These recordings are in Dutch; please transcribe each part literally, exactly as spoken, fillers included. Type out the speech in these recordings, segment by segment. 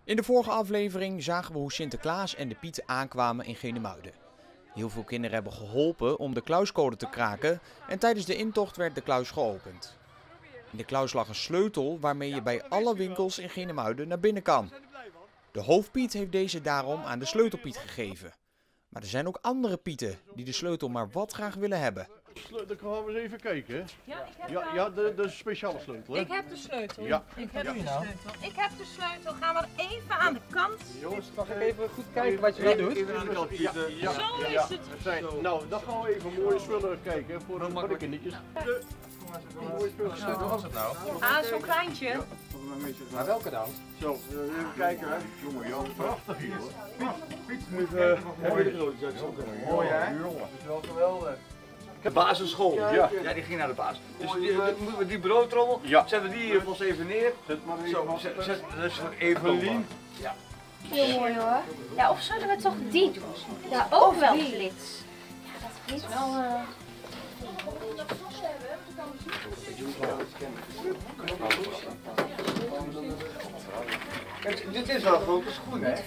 In de vorige aflevering zagen we hoe Sinterklaas en de Pieten aankwamen in Genemuiden. Heel veel kinderen hebben geholpen om de kluiscode te kraken en tijdens de intocht werd de kluis geopend. In de kluis lag een sleutel waarmee je bij alle winkels in Genemuiden naar binnen kan. De hoofdpiet heeft deze daarom aan de sleutelpiet gegeven. Maar er zijn ook andere pieten die de sleutel maar wat graag willen hebben. Dan gaan we eens even kijken. Hè? Ja, ik heb Ja, ja de, de speciale sleutel. Hè? Ik heb de sleutel. Ja. Ik heb Ja. de sleutel. Ik heb de sleutel. Gaan we even aan de kant. Jongens, Mag ik even goed kijken wat je nu doet? Even aan de kant, ja, ja, Zo ja. is het. We zijn, nou, dan gaan we even mooie spullen kijken voor, de- voor de kindertjes. De mooie spullen. Sleutel was het nou? Ah, zo'n kleintje. Maar welke dan? Zo, uh, even kijken hè. Jongen, joh, prachtig hier hoor. Piet, Piet, uh, mooi. Mooi hè? Jongen, dat is wel geweldig. De basisschool, Ja. ja, die ging naar de basis. Dus die, die, moeten we die broodtrommel, Ja. zetten we die hier vast even neer. Zet maar even Zo, op. zet, zet, dat is voor Evelien. Heel mooi hoor. Ja, of zullen we toch die doen? Ja, ook wel flits. Ja, dat flits wel. Uh... Kijk, dit is wel een grote schoen, hè?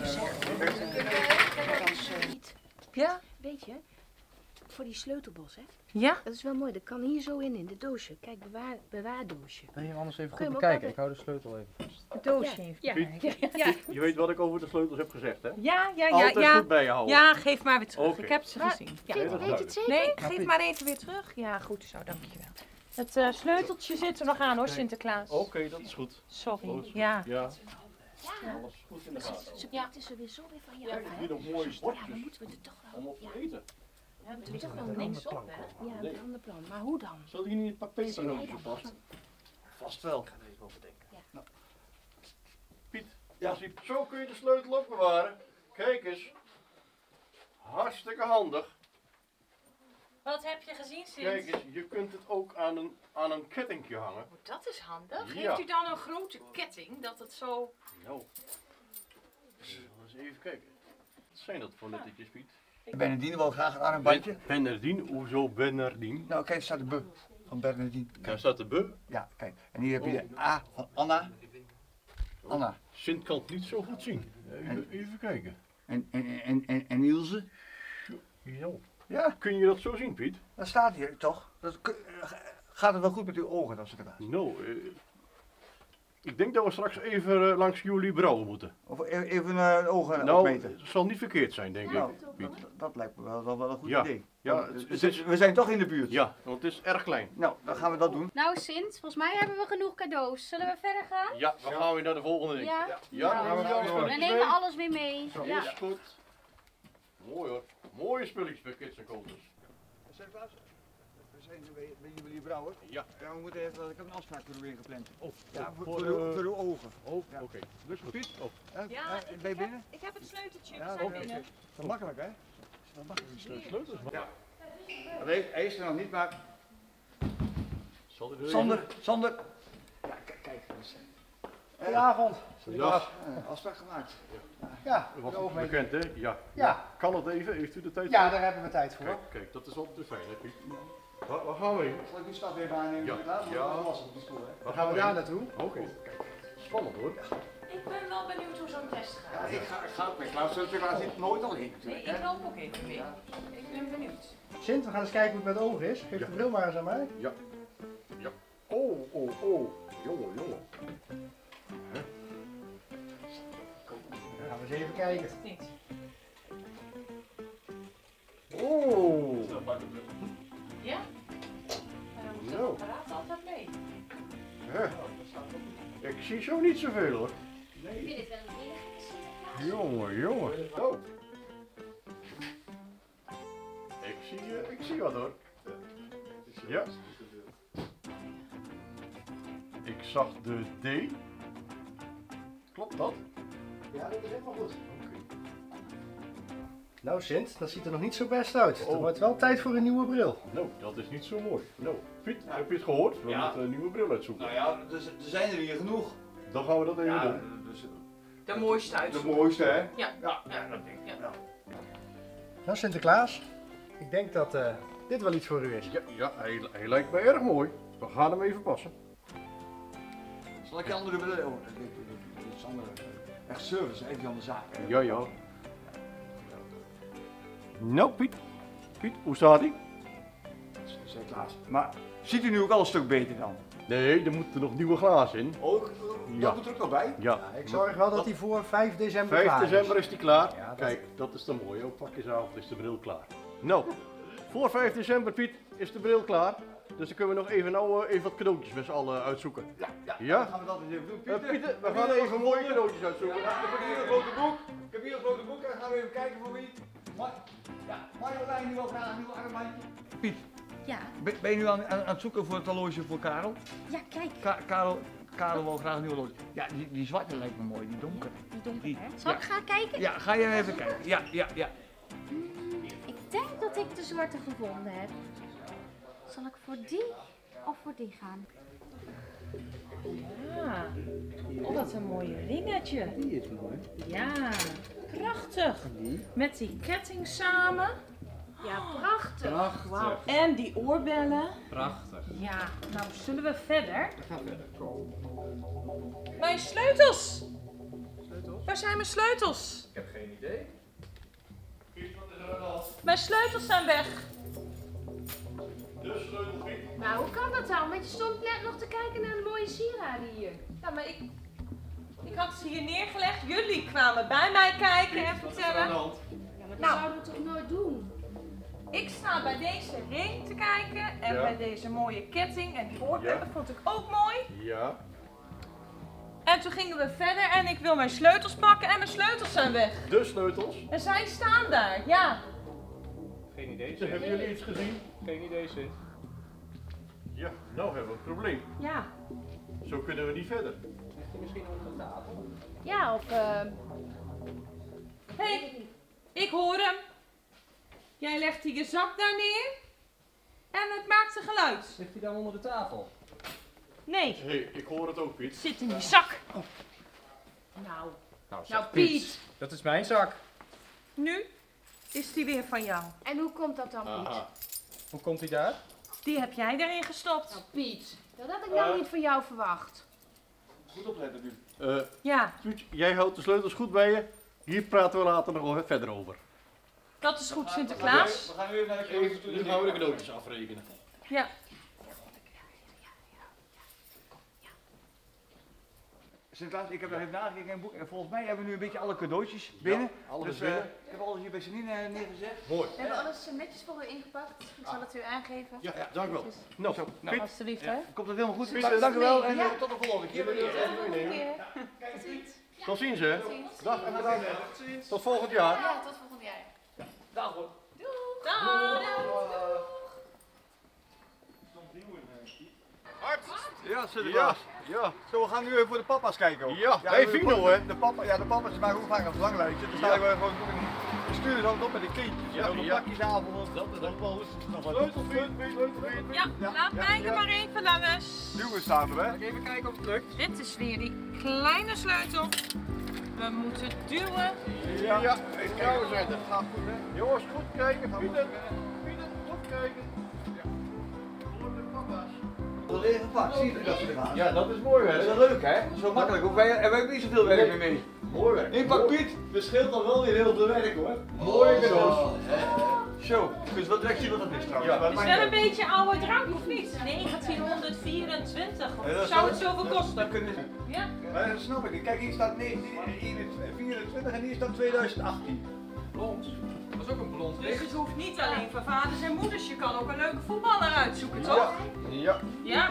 Ja? Weet je, voor die sleutelbos hè, Ja? dat is wel mooi. Dat kan hier zo in, in de doosje. Kijk, bewaar, bewaardoosje. Wil je hem anders even Kun je goed hem ook bekijken? Ik hou de sleutel even vast. Het doosje heeft. Ja. Piet, Ja, je weet wat ik over de sleutels heb gezegd hè? ja, ja, ja. Altijd Ja, goed bijhouden. ja geef maar weer terug. Oké. Ik heb ze gezien. Ja. Weet, weet je het zeker? Nee, geef maar even weer terug. Ja, goed zo, dankjewel. Het uh, sleuteltje zit er nog aan hoor, Sinterklaas. Oké, dat is goed. Sorry. Ja. Ja. Ja. Alles goed in de gaten. Ze ja. is er weer zo weer van jou. Kijk, hier nog mooie Ja, dan bordjes moeten we er toch wel. om op Ja, te eten. we moeten er toch wel niks op hè. Ja, een ander plan. Maar hoe dan? Zal hier niet een paar pepernootjes op vast? Vast wel. Ik ga er even over denken. Piet, ja. Zo kun je de sleutel opbewaren. Kijk eens. Hartstikke handig. Wat heb je gezien, Sint? Kijk eens, je kunt het ook aan een, aan een kettingje hangen. Oh, dat is handig. Ja. Heeft u dan een grote ketting dat het zo... Nou, eens even kijken. Wat zijn dat voor lettertjes, Piet? Bernardine wil graag een armbandje. Bernardine, hoezo Bernardine? Nou, kijk, er staat de B van Bernardine. Daar staat de B. Ja, kijk. En hier heb je de A van Anna. Anna. Sint kan het niet zo goed zien. Even, even kijken. En, en, en, en, en Ilse. Ja. Ja, Kun je dat zo zien, Piet? dat staat hier toch? Dat, gaat het wel goed met uw ogen als ik het laat? Nou, eh, ik denk dat we straks even eh, langs jullie brouwen moeten. Of e- even uh, de ogen Nou, opmeten? het zal niet verkeerd zijn, denk Nou, ik, Piet. dat, dat lijkt me wel, wel, wel een goed Ja. idee. Ja, Want het- we het zijn- is- we zijn toch in de buurt. Ja, want het is erg klein. Nou, dan gaan we dat doen. Nou Sint, volgens mij hebben we genoeg cadeaus. Zullen we verder gaan? Ja, dan gaan we naar de volgende ding. Ja? Ja, dan gaan we Nou, naar we spulletjes nemen mee. alles weer mee. Zo, Ja. is goed. Mooi hoor. Mooie spulletjes bij Kids en Colders. Sinterklaas, we zijn bij jullie brouwer. Ja. Ja, we moeten even, ik heb een afspraak voor u weer gepland. Oh, Ja, voor, voor, voor, uw, eh, voor uw ogen. Oh, Ja. oké. Lukt het, Piet? Oh. Ja, Ja, ja, ik, ben je heb, binnen? ik heb het sleuteltje. Ja, we zijn oké. binnen. Dat is makkelijk hè? De sleutels. Ja. Hij hij is er nog niet, maar... Zal hij er Sander, Sander. Ja, kijk, kijk. Goedenavond. Ja, Uh, afspraak gemaakt. Ja, wat de oven. bekend hè? Ja. Ja. Kan het even? Heeft u de tijd? Ja, daar hebben we tijd voor. Kijk, kijk, dat is altijd te fijn hè, Piet. Waar, waar gaan we heen? Zal ik die stap even aannemen? Ja. Later Ja. ja. was het op de spoor, hè? Waar Gaan we daar heen? naartoe? Oké, kijk. Spannend hoor. Ik ben wel benieuwd hoe zo'n test gaat. Ja, ik ga, ik ga ook mee. Klaus Sinterklaas zit nooit alleen Nee, natuurlijk. ik hè? loop ook even mee. Ik ben benieuwd. Sint, we gaan eens kijken hoe het met de ogen is. Geef Ja. de bril maar eens aan mij. Ja. Ja. Oh, oh, oh. Jongen, jongen. Dan gaan we eens even kijken. Niet. Oh. Ja? Maar dan moet het Nou. apparaat altijd mee. Hè. Ik zie zo niet zoveel hoor. Ik vind het wel een hele gekke Sinterklaas. Jongen, jongen. Oh. Ik zie, uh, ik zie wat hoor. Ja. Ik zag de D. Klopt dat? Ja, dat is helemaal goed. Nou Sint, dat ziet er nog niet zo best uit. Oh. Het wordt wel tijd voor een nieuwe bril. Nou, dat is niet zo mooi. Nou, Piet, heb je het gehoord? We Ja. moeten een nieuwe bril uitzoeken. Nou ja, er, er zijn er hier genoeg. Dan gaan we dat even Ja, doen. dus, De mooiste de uit. mooiste hè? Ja. Ja, Ja. ja dat denk ik. Ja. Ja. Nou Sinterklaas, ik denk dat uh, dit wel iets voor u is. Ja, ja hij, hij lijkt mij erg mooi. We gaan hem even passen. Zal ik je andere bril? Oh, dit, dit, dit is andere. Echt service, even aan de zaak. Ja, ja. Nou, Piet. Piet, hoe staat hij? Zei Klaas. Maar ziet u nu ook al een stuk beter dan? Nee, er moeten nog nieuwe glazen in. Ook? Dat Ja. moet er ook nog bij? Ja. Ik zorg wel dat hij voor vijf december vijf klaar is. december is die klaar. Ja, dat- Kijk, dat is dan mooi. Ook pakjesavond is de bril klaar. Nou, voor vijf december, Piet, is de bril klaar. Dus dan kunnen we nog even, nou, uh, even wat cadeautjes met z'n allen uitzoeken. Ja, ja. Ja? Dan gaan we dat eens even doen. Uh, Pieter, Pieter, we heb gaan je even mooie cadeautjes uitzoeken. Ja, ik heb hier een grote boek. Ik heb hier een grote boek en dan gaan we even kijken voor wie. Maar, ja, Marjolein nu wel graag een nieuw armbandje. Piet, Ja, ben, ben je nu aan, aan, aan het zoeken voor het horloge voor Karel? ja, kijk. Ka Karel, Karel wil graag een nieuw horloge. Ja, die, die zwarte lijkt me mooi, die donkere. Die donker, Die- hè? Zal ik gaan kijken? Ja, ga je even kijken. Ja, ja, ja. Ik denk dat ik de zwarte gevonden heb. Zal ik voor die of voor die gaan? Ja. Oh, wat een mooie ringetje. Die is mooi. Ja, prachtig. Met die ketting samen. Ja, prachtig. Wauw. En die oorbellen. Prachtig. Ja, nou zullen we verder? We gaan verder. Mijn sleutels. Waar zijn mijn sleutels? Ik heb geen idee. Mijn sleutels zijn weg. Dus, sleutel, Piet. Nou, hoe kan dat dan? Want je stond net nog te kijken naar de mooie sieraden hier. Ja, maar ik, ik had ze hier neergelegd. Jullie kwamen bij mij kijken en vertellen. Ja, maar dat Nou. zouden we toch nooit doen? Ik sta bij deze ring te kijken en Ja. bij deze mooie ketting en die oorbellen Ja. vond ik ook mooi. Ja. En toen gingen we verder en ik wil mijn sleutels pakken en mijn sleutels zijn weg. De sleutels. En zij staan daar, ja. Geen idee, Ze hebben jullie iets gezien? Geen idee, Sint. Ja, nou hebben we een probleem. Ja. Zo kunnen we niet verder. Ligt hij misschien onder de tafel? Ja, of uh, Hé, hey, ik hoor hem. Jij legt hier je zak daar neer en het maakt een geluid. Ligt hij dan onder de tafel? Nee, Hé, hey, ik hoor het ook, Piet. het zit in die zak. Nou, Nou, nou Piet, Dat is mijn zak. nu is die weer van jou. en hoe komt dat dan, Piet? Aha. Hoe komt hij daar? Die heb jij erin gestopt. Nou, Piet, dat had ik nou niet van jou verwacht. Goed opletten nu. Uh, Ja, Piet, jij houdt de sleutels goed bij je. Hier praten we later nog wel verder over. dat is goed, Sinterklaas. We gaan nu even naar de cadeautjes toe. Nu gaan we de cadeautjes afrekenen. Ja. Sinterklaas, ik heb nog even nagekeken in een boek en volgens mij hebben we nu een beetje alle cadeautjes binnen. Ja, alles dus, binnen. eh, ik heb alles hier bij Janine eh, neergezet. Mooi. We hebben alles netjes voor u ingepakt. Ik zal het u aangeven. Ja, dank wel. Nou, zo. Piet. Alsjeblieft, hè. Komt het helemaal goed? Piet, Dank, dank u wel en Ja. eh, tot de volgende keer. Tot ziens, hè. Dag en bedankt. Tot volgend jaar. Ja, tot volgend jaar. Dag hoor. Dag. Ja, Sinterklaas. Ja. Zo, we gaan nu even voor de papa's kijken ook. Ja, hey, we- Vino, voor- hè? De papa, ja, de papa's die maken ook vaak een verlanglijstje. Dan staan we gewoon we sturen dan op met de kindjes. Ja, Ja, een ja. pakjesavond. Dat is ook wel nog wat. Sleutelpiet, sleutelpiet. Ja, laat mij er maar even langs. Duwen staan we, hè? Even kijken of het lukt. Dit is weer die kleine sleutel. We moeten duwen. Ja, ja. Ik jou zijn, dat gaat goed, hè. Jongens, goed kijken. Pieter, Pieter, goed kijken. Ja. Voor de papa's. Dat is gepakt, zie je dat ze er gaan? Ja, dat is mooi, Dat is hè. wel leuk, hè? Zo makkelijk. Hoef wij, en wij hebben niet zoveel werk meer mee. Mooi werk. Inpak Piet, dat scheelt dan wel weer heel veel werk hoor. Mooie cadeaus. Zo, dus wat direct zien wat dat is trouwens. Ja. Maar Is het wel maakt een niet beetje oude drank of niet? negentienhonderdvierentwintig. uit. Ja, dat Zou het zou- zoveel dat- kosten? Dat kunnen ze. Ja. Maar dat snap ik niet. Kijk, hier staat negentien vierentwintig en hier staat tweeduizend achttien. Blond. Dat is ook een blond Dus licht. het hoeft niet alleen voor vaders en moeders. Je kan ook een leuke voetballer uitzoeken, toch? Ja. Ja.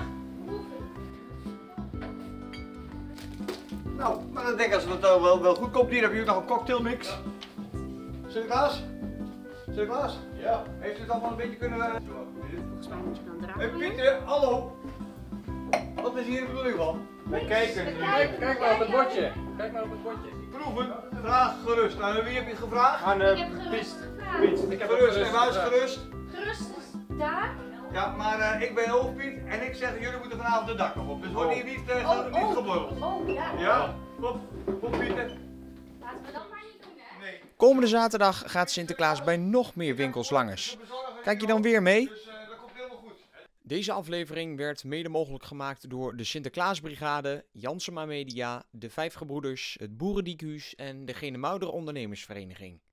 Nou, maar dan denk ik als het wel, wel, wel goed komt. Hier heb je ook nog een cocktailmix. Sinterklaas? Sinterklaas? Ja. Heeft u het allemaal een beetje kunnen... eh, Volgens mij moet je dan Hey draaien. Pieter, hallo. Wat is hier de bedoeling van? Wij kijken nu. Kijk, kijk maar op het bordje. Kijk maar op het bordje. Proeven, vraag gerust. Nou, wie heb je het gevraagd? Aan Ik de heb gerust gevraagd. Piet. Ik heb ook Gerust en waar is gevraagd. gerust? Gerust is daar. Ja, maar eh, ik ben hoofdpiet en ik zeg jullie moeten vanavond de dak nog op. Dus wordt hier niet, uh, Oh, niet oh. geborreld. Oh ja. Ja? Kom, kom Pieter. Laten we dat maar niet doen, hè. Nee. Komende zaterdag gaat Sinterklaas bij nog meer winkels langs. Kijk je dan weer mee? Dus eh, dat komt helemaal goed. Deze aflevering werd mede mogelijk gemaakt door de Sinterklaasbrigade, Jansema Media, de Vijf Gebroeders, het Boerendiekhuis en de Genemuider Ondernemersvereniging.